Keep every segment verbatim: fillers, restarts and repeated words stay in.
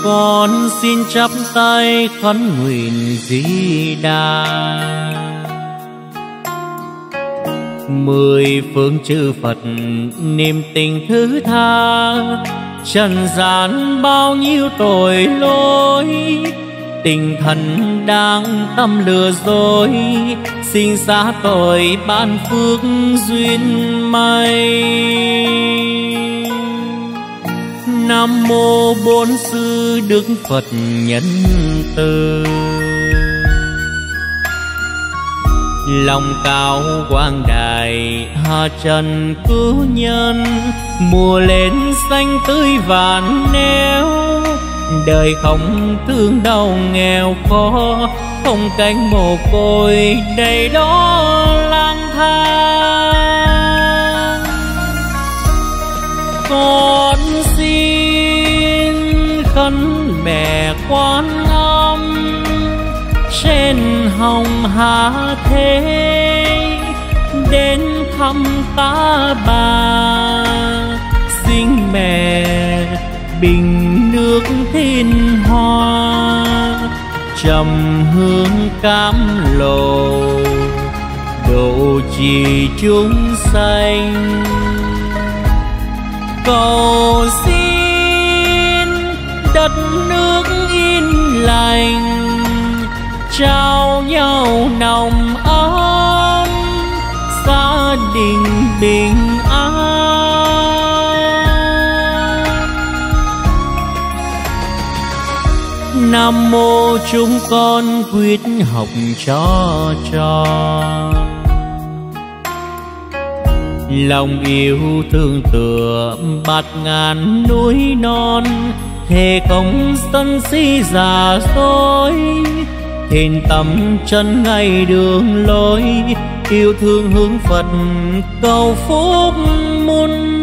con xin chắp tay khấn nguyện Di Đà. Mười phương chư Phật niềm tình thứ tha, trần gian bao nhiêu tội lỗi, tình thần đang tâm lừa dối, xin xá tội ban phước duyên may. Nam mô Bốn Sư Đức Phật Nhân Từ. Lòng cao quang đài hạ trần cứu nhân, mùa lên xanh tươi vạn nẻo, đời không thương đau nghèo khó, không cánh mồ côi đầy đó lang thang. Con xin khấn mẹ Quan Âm trên hồng hà thế, đến thăm ta bà, xin mẹ bình nước thiên hoa, trầm hương cam lồ độ trì chúng sanh. Cầu xin đất nước yên lành, trao nhau nồng ấm, gia đình bình an. Nam mô chúng con quyết học cho tròn, lòng yêu thương tựa bạt ngàn núi non, thề không sân si giả dối, thiền tâm chân ngay đường lối, yêu thương hướng Phật cầu phúc muôn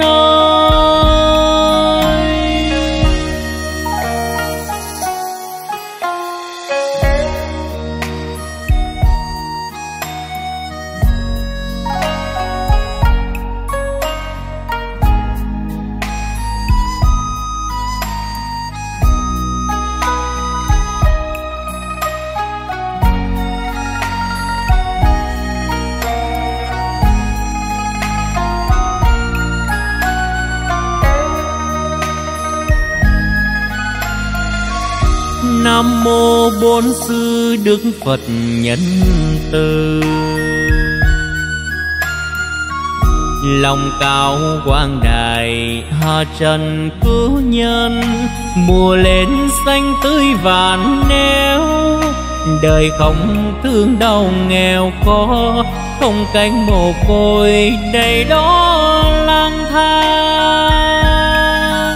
nơi. Nam mô Bốn Sư Đức Phật Nhân Từ. Lòng cao quang đài hạ trần cứu nhân, mùa lên xanh tươi vạn nẻo, đời không thương đau nghèo khó, không cánh mồ côi đầy đó lang thang.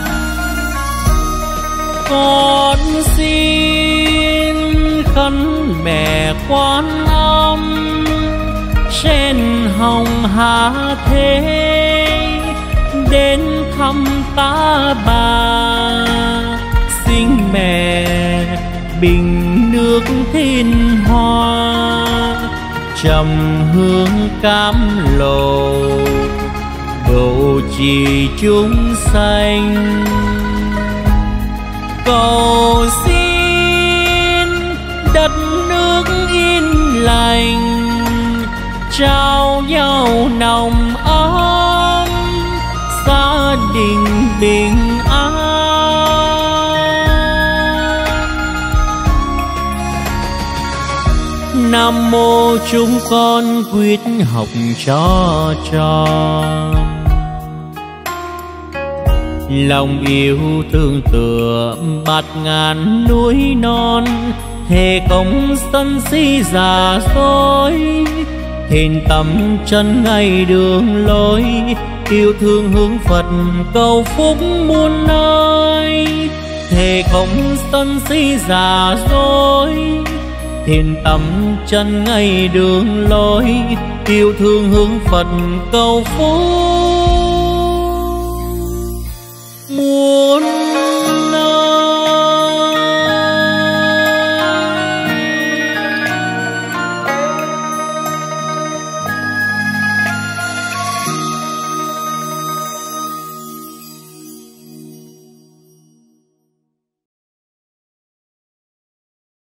Con xin khấn mẹ Quan Âm trên hồng hà thế, đến thăm ta bà, xin mẹ bình nước thiên hoa, trầm hương cam lồ độ trì chúng sanh. Cầu xin đất nước yên lành, trao nhau nồng ấm, gia đình bình an. Nam mô chúng con quyết học cho tròn, lòng yêu thương tựa bạt ngàn núi non, thề không sân si giả dối, thiền tâm chân ngay đường lối, yêu thương hướng Phật cầu phúc muôn nơi. Thề không sân si giả dối, thiền tâm chân ngay đường lối, yêu thương hướng Phật cầu phúc